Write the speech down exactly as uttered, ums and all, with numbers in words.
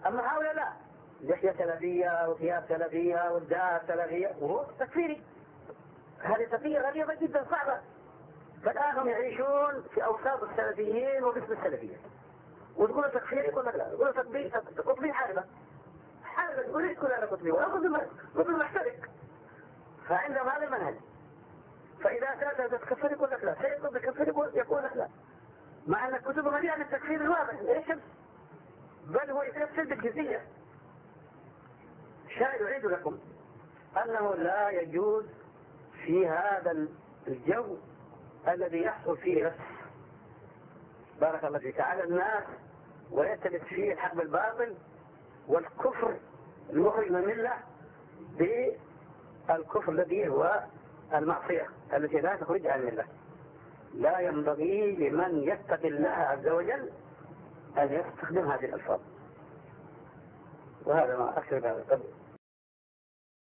أما هؤلاء لا، لحية سلفية وثياب سلفية والدار سلفية وهو تكفيري. هذه تقية غريبة جدا صعبة. فالآن هم يعيشون في أوساط السلفيين وباسم السلفية، وتقول تكفير يقول لك لا، تقول تطبيق قطبي حاربة حاربة تقول ليش تقول أنا قطبي ولا قطبي محترك. فعندهم هذا المنهج. فإذا أتى تكفر يقول لك لا، سيد تكفر يقول يقول لك لا، مع أن الكتب مليئة من التكفير الواضح ليش؟ بل هو يتفسر بالجزية. شاهد أعيد لكم أنه لا يجوز في هذا الجو الذي يحصل فيه نفس بارك الله فيك على الناس ويتبت فيه الحق بالباطل والكفر المخرج من الملة بالكفر الذي هو المعصية التي لا تخرج عن الملة. لا ينبغي لمن يتقي الله عز وجل أن يستخدم هذه الألفاظ. وهذا ما أكثر هذا القدر.